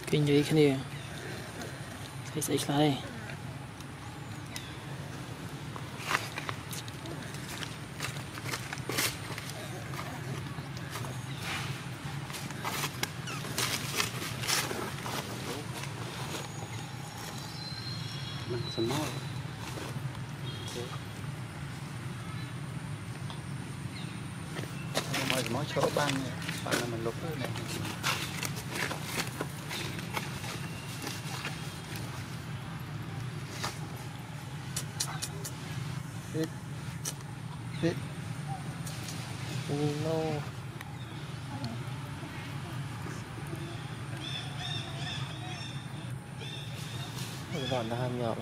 kinh gì cái này thấy lại semua mỗi chỗ ban là mình lục này hết no còn nó ham nhỏ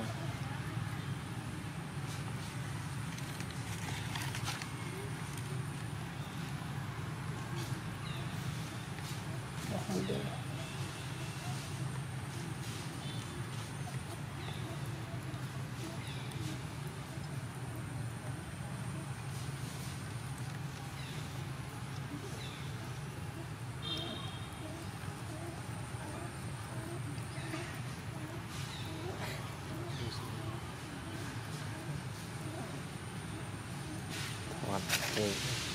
okay.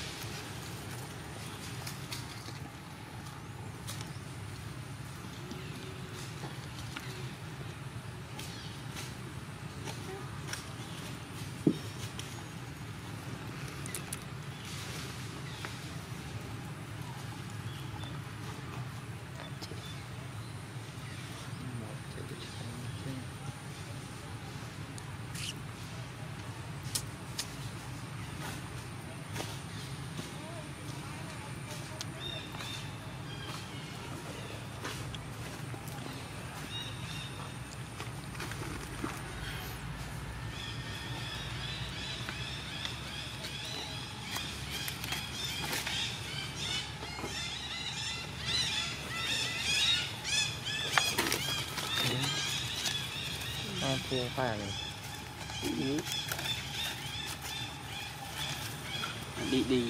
Chưa phải đi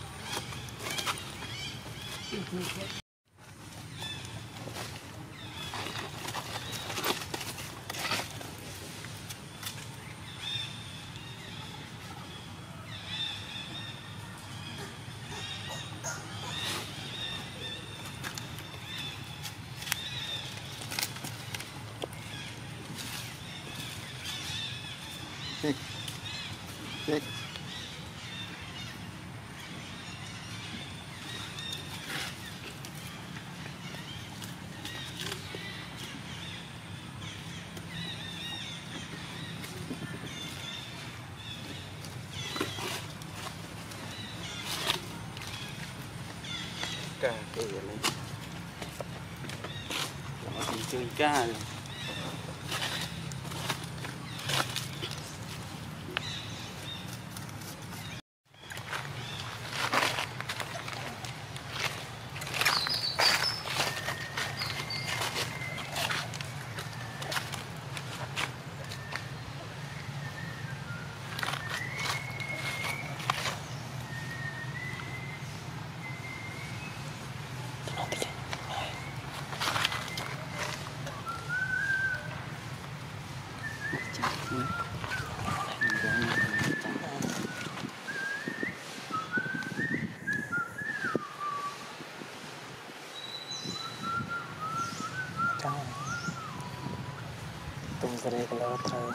Chết. Cá cái gì này? Nó đi chơi cá rồi. tung ra đây kalau terang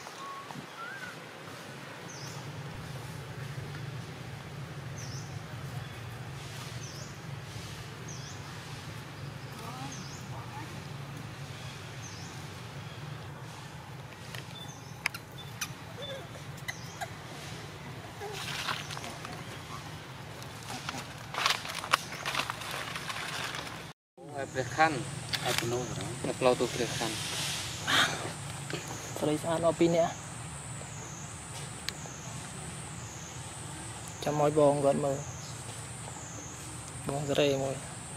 Prekan atau no, ngeplau tuh prekan. Tulisan opini ya. Cho môi bồn gần mờ. Bồn rê môi.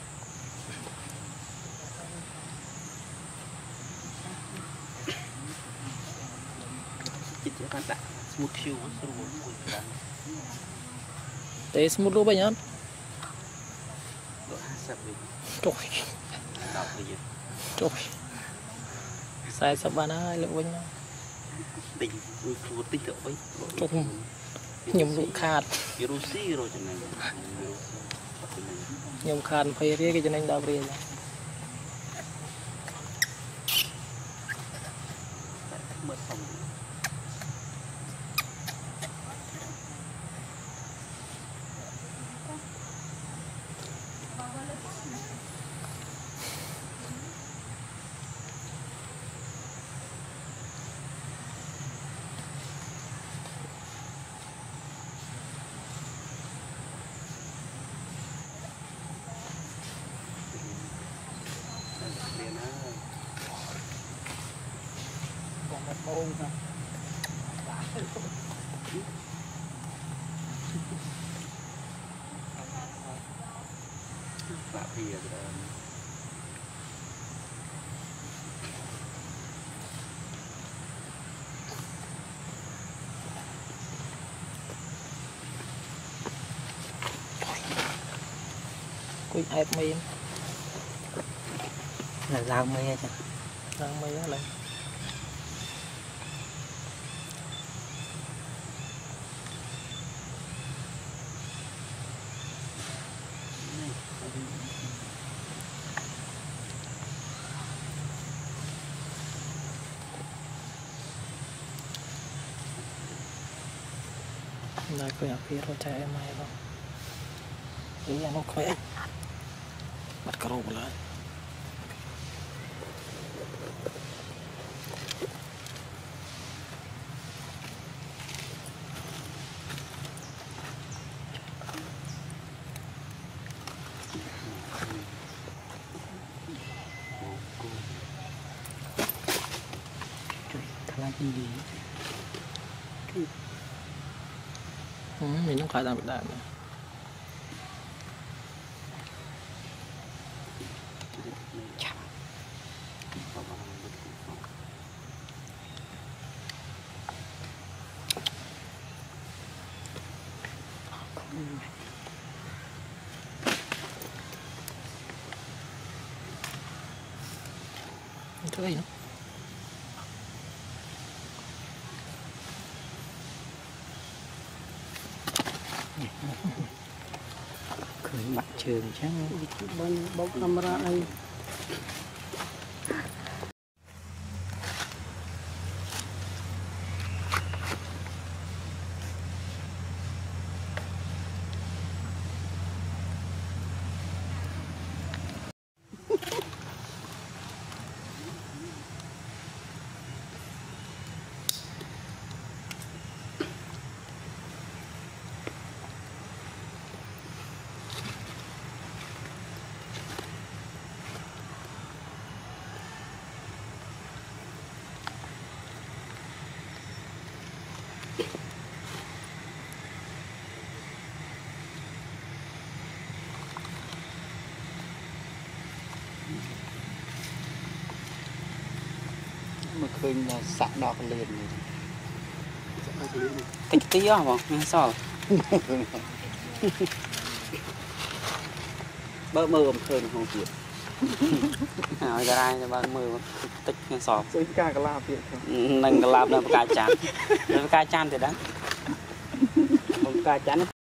Kita kan tak smooth shoe seru kan. Teh smooth lu banyak. Độ hasap đi. Trời. Đọc đi. Trời, sai sắp bán ai lựa vinh Tình Ui tích được ấy trời, nhầm lụ khát Virusi rồi chẳng này nhầm khát phải riêng cái cho nên đau riêng mất xong ôm ha lạ thì cùi ép mì là lao mê chứ đang mì á lại đây coi nhà phía rồi chạy em mày không ý là nó khỏe bắt cà rô lại thằng anh gì mình không phải làm việc đạn nữa cái gì nữa khởi mặt trường chắc bóc camera đây mà khơi là sạc đỏ liền này Tích tí á không? Nghe sao? bơ mơ mà khơi không kịp Hỏi ra đây ba mưa tích nghe sọp rồi cả cái lạp vậy nâng cái lạp là cà chán thì đó một ca chán